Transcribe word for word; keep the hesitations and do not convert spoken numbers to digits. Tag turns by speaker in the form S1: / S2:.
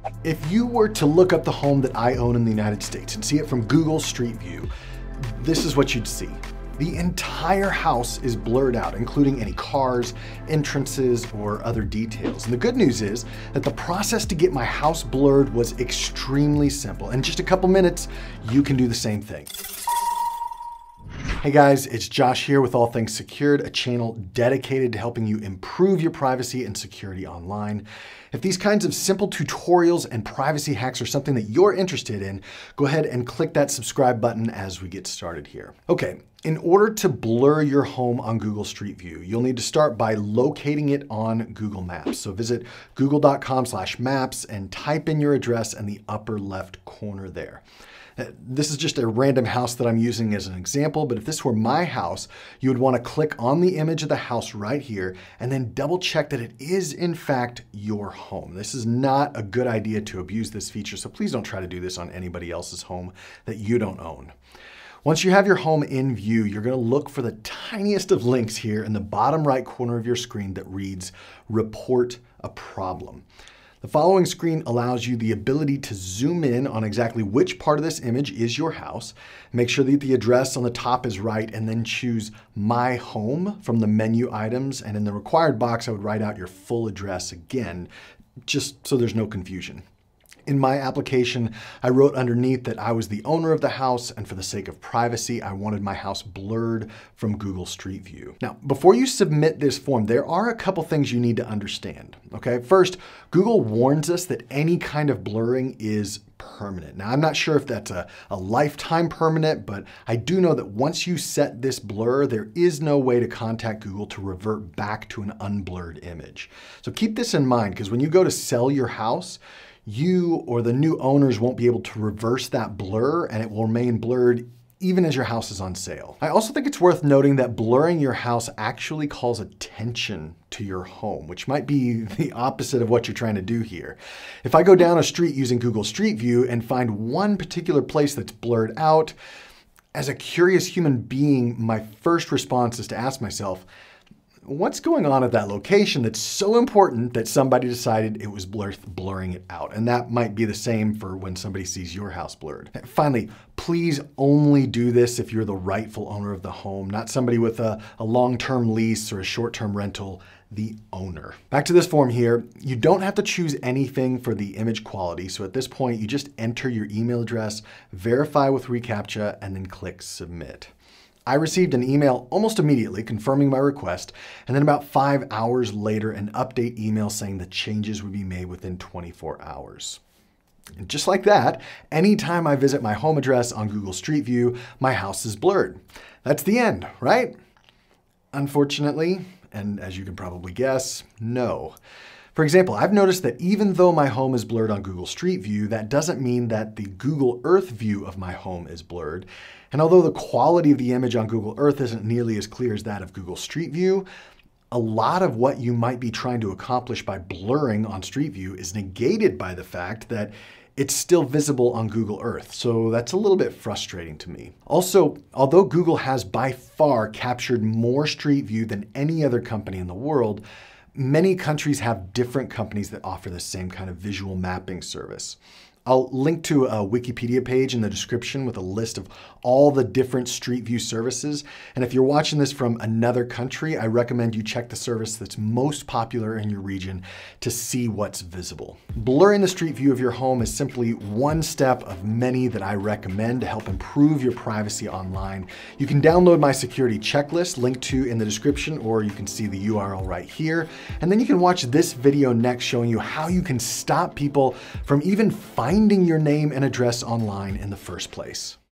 S1: If you were to look up the home that I own in the United States and see it from Google Street View, this is what you'd see. The entire house is blurred out, including any cars, entrances, or other details. And the good news is that the process to get my house blurred was extremely simple. In just a couple minutes, you can do the same thing. Hey guys, it's Josh here with All Things Secured, a channel dedicated to helping you improve your privacy and security online. If these kinds of simple tutorials and privacy hacks are something that you're interested in, go ahead and click that subscribe button as we get started here. Okay, in order to blur your home on Google Street View, you'll need to start by locating it on Google Maps. So visit google dot com slash maps and type in your address in the upper left corner there. This is just a random house that I'm using as an example, but if this were my house, you would want to click on the image of the house right here and then double check that it is in fact your home. This is not a good idea to abuse this feature, so please don't try to do this on anybody else's home that you don't own. Once you have your home in view, you're going to look for the tiniest of links here in the bottom right corner of your screen that reads "Report a Problem." The following screen allows you the ability to zoom in on exactly which part of this image is your house, make sure that the address on the top is right, and then choose My Home from the menu items. And in the required box, I would write out your full address again, just so there's no confusion. In my application, I wrote underneath that I was the owner of the house, and for the sake of privacy, I wanted my house blurred from Google Street View. Now, before you submit this form, there are a couple things you need to understand, okay? First, Google warns us that any kind of blurring is permanent. Now, I'm not sure if that's a, a lifetime permanent, but I do know that once you set this blur, there is no way to contact Google to revert back to an unblurred image. So keep this in mind, because when you go to sell your house, you or the new owners won't be able to reverse that blur, and it will remain blurred even as your house is on sale. I also think it's worth noting that blurring your house actually calls attention to your home, which might be the opposite of what you're trying to do here. If I go down a street using Google Street View and find one particular place that's blurred out, as a curious human being, my first response is to ask myself, what's going on at that location that's so important that somebody decided it was worth blurring it out? And that might be the same for when somebody sees your house blurred. Finally, please only do this if you're the rightful owner of the home, not somebody with a, a long-term lease or a short-term rental, the owner. Back to this form here, you don't have to choose anything for the image quality. So at this point, you just enter your email address, verify with reCAPTCHA, and then click submit. I received an email almost immediately confirming my request, and then about five hours later, an update email saying the changes would be made within twenty-four hours. And just like that, anytime I visit my home address on Google Street View, my house is blurred. That's the end, right? Unfortunately, and as you can probably guess, no. For example, I've noticed that even though my home is blurred on Google Street View, that doesn't mean that the Google Earth view of my home is blurred. And although the quality of the image on Google Earth isn't nearly as clear as that of Google Street View, a lot of what you might be trying to accomplish by blurring on Street View is negated by the fact that it's still visible on Google Earth. So that's a little bit frustrating to me. Also, although Google has by far captured more Street View than any other company in the world, many countries have different companies that offer the same kind of visual mapping service. I'll link to a Wikipedia page in the description with a list of all the different Street View services. And if you're watching this from another country, I recommend you check the service that's most popular in your region to see what's visible. Blurring the Street View of your home is simply one step of many that I recommend to help improve your privacy online. You can download my security checklist linked to in the description, or you can see the U R L right here. And then you can watch this video next showing you how you can stop people from even finding finding your name and address online in the first place.